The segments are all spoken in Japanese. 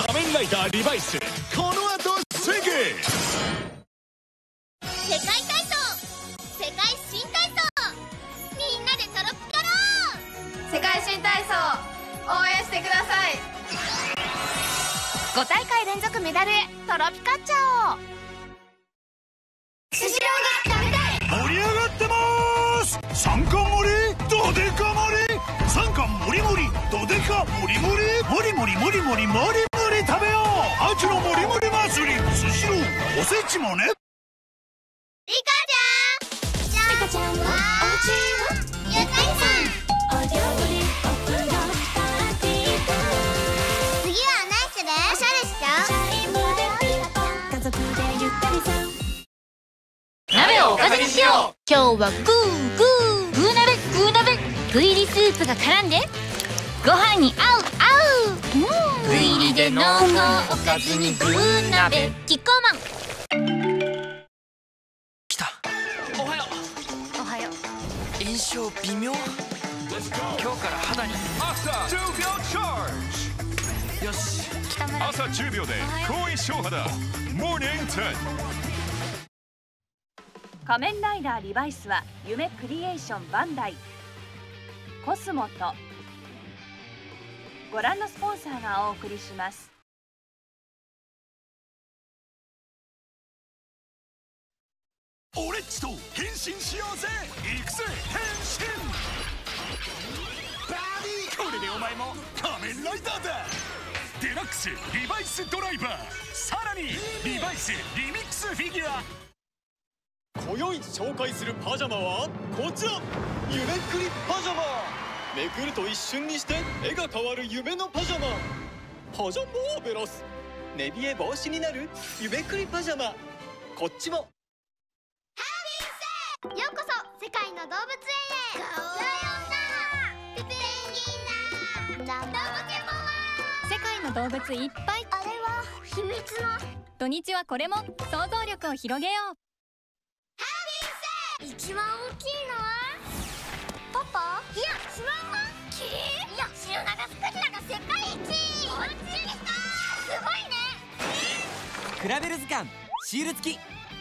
仮面ライダーリバイス、この後すぐ。 世界体操、世界新体操、みんなでトロピカろう。 世界新体操応援してください。 5大会連続メダルへトロピカっちゃおう。スシローが食べたい。 盛り上がってまーす。三冠盛りどでか盛り、三冠盛り盛りどでか盛り盛り、盛り盛り盛り盛り盛り盛り食べよう。秋の盛り盛り祭りスシロー。おせちもね。 リカちゃんはおうちはゆかりさん。お料理お風呂パーティー。次はナイスでおしゃれしちゃう。家族でゆったりさん。 鍋をおかずにしよう。今日はグー鍋具入りスープが絡んでご飯に合う具入りで濃厚おかずにグー鍋キッコーマン。 来た。おはよう。おはよう。印象微妙。今日から肌に朝10秒チャージ。 よし。 朝10秒で高印象肌モーニング10。 仮面ライダーリバイスは夢クリエーションバンダイ、コスモとご覧のスポンサーがお送りします。 俺っちと変身しようぜ。行くぜ変身。バディ、これでお前も仮面ライダーだ。デラックスリバイスドライバー、さらにリバイスリミックスフィギュア。 今宵紹介するパジャマはこちら、夢クリパジャマ。めくると一瞬にして絵が変わる夢のパジャマ、パジャマーベラス。寝冷え防止になる夢クリパジャマ。こっちも。 ようこそ世界の動物園へ。ライオンだ、ペンギンだ、ナマケモンは。 世界の動物いっぱい。 あれは秘密の。 土日はこれも想像力を広げよう。 一番大きいのはパパ？いや、シマウマ？キリン？いや、シロナガスクジラが世界一。こっちにした。すごいね。 クラベル図鑑シール付き。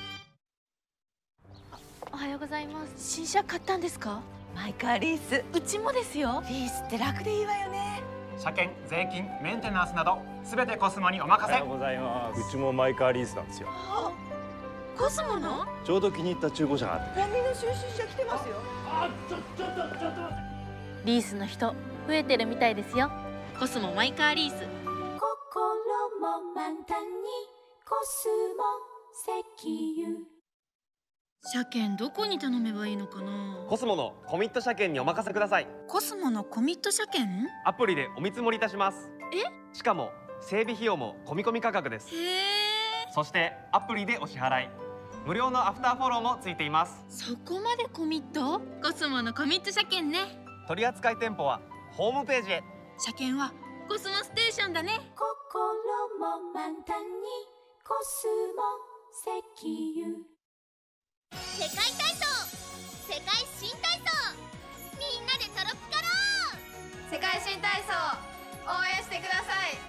おはようございます。新車買ったんですか？マイカーリース、うちもですよ。リースって楽でいいわよね。 車検、税金、メンテナンスなどすべてコスモにお任せ。 おはようございます。うちもマイカーリースなんですよ。 コスモの？ ちょうど気に入った中古車があって。 コンビニの収集車来てますよ。 ちょっと待って。 リースの人増えてるみたいですよ。コスモマイカーリース。 心も満タンにコスモ石油。 車検どこに頼めばいいのかな。 コスモのコミット車検にお任せください。 コスモのコミット車検？ アプリでお見積もりいたします。しかも整備費用も込み込み価格です。そしてアプリでお支払い、無料のアフターフォローもついています。 そこまでコミット？コスモのコミット車検ね。 取扱店舗はホームページへ。 車検はコスモステーションだね。 心も満タンにコスモ石油。世界体操、世界新体操、みんなでトロピカろう。 世界新体操応援してください。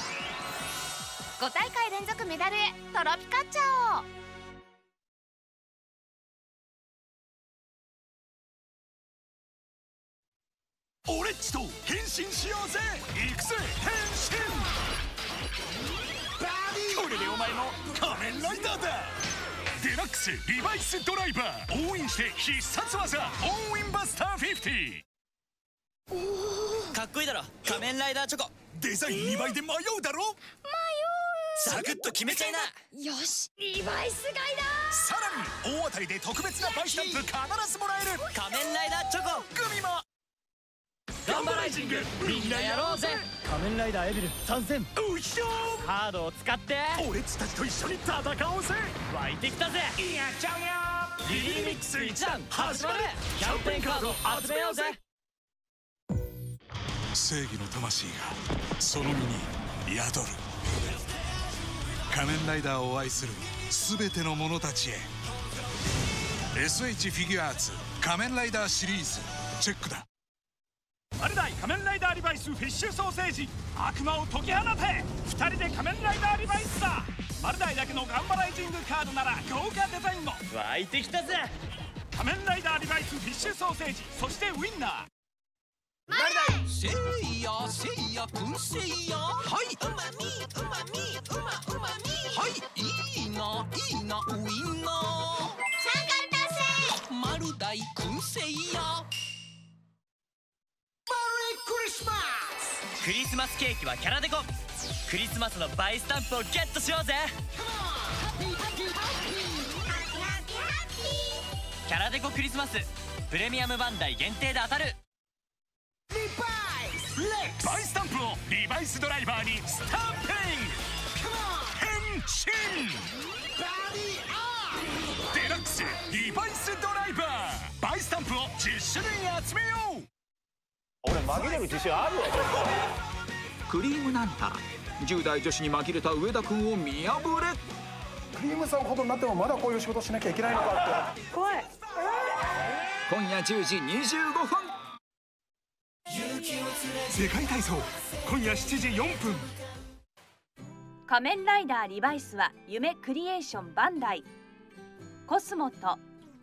5大会連続メダルへトロピカっちゃおう。俺っちと変身しようぜ。行くぜ変身。バディ、これでお前も仮面ライダーだ。デラックスリバイスドライバー、応援して必殺技オーウィンバスター50。 かっこいいだろ仮面ライダーチョコ。 デザイン2倍で迷うだろ。 サクッと決めちゃいな。 よし、リバイス買いだ。 さらに大当たりで特別なバイスタンプ必ずもらえる。 仮面ライダーチョコグミも。 ガンバライジング、みんなやろうぜ。 仮面ライダーエビル参戦。 うっしょー。 カードを使って俺っちたちと一緒に戦おうぜ。 湧いてきたぜ。 やっちゃうよ。 リミックス一弾始まる。キャンペーンカード集めようぜ。 正義の魂がその身に宿る。仮面ライダーを愛する全ての者たちへ。 SH フィギュアーツ仮面ライダーシリーズチェックだ。 マルダイ仮面ライダーリバイスフィッシュソーセージ、悪魔を解き放て。 2人で仮面ライダーリバイスだ。マルダイだけのガンバライジングカードなら豪華デザインも湧いてきたぜ。 仮面ライダーリバイスフィッシュソーセージ、そしてウィンナー。 マルダイせいやせいやくんせいや、はい、うまみうまみうまうまみ、はい、いいないいなウインナー、 三冠達成。 マルダイくんせいや。クリスマスケーキはキャラデコ。クリスマスのバイスタンプをゲットしようぜ。キャラデコクリスマスプレミアムバンダイ限定で当たる。 バイスタンプをリバイスドライバーにスタンピング変身。デラックスリバイスドライバー、バイスタンプを10種類集めよう。 俺紛れる自信あるわ。 クリームなんたら10代女子に紛れた上田君を見破れ。 クリームさんほどになってもまだこういう仕事しなきゃいけないのかって怖い。 今夜10時25分。 世界体操今夜7時4分。 仮面ライダーリバイスは夢クリエーションバンダイ、コスモと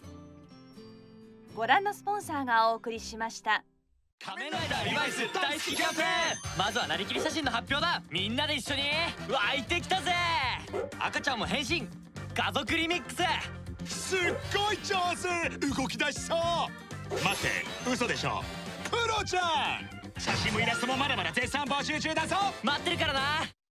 ご覧のスポンサーがお送りしました。 仮面ライダーリバイス大好きキャンペーン。まずはなりきり写真の発表だ。みんなで一緒に湧いてきたぜ。赤ちゃんも変身家族リミックス。 すっごい上手、動き出しそう。待って嘘でしょ。クロちゃん写真もイラストもまだまだ絶賛募集中だぞ。 待ってるからな。